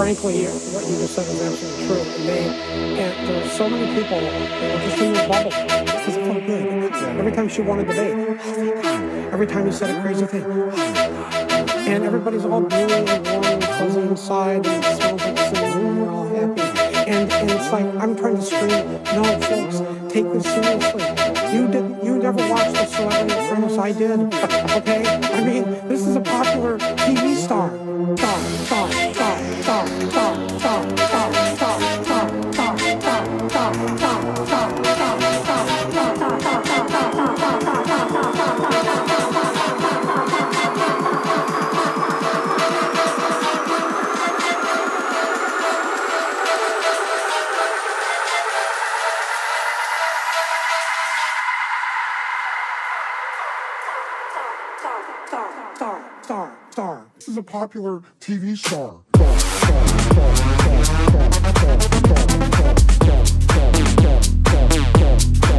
frankly, what you just said is absolutely true. And there are so many people that were just in their bubble because it felt good. Every time she won a debate, oh thank God. Every time he said a crazy thing, oh thank God. And everybody's all blue and warm and fuzzy inside, and it smells like cinnamon, and we're all happy. And it's like, I'm trying to scream, no, folks, take this seriously. You never watched The Celebrity Apprentice, I did, okay? I mean, this is a popular TV star. Star. This is a popular TV star. Star.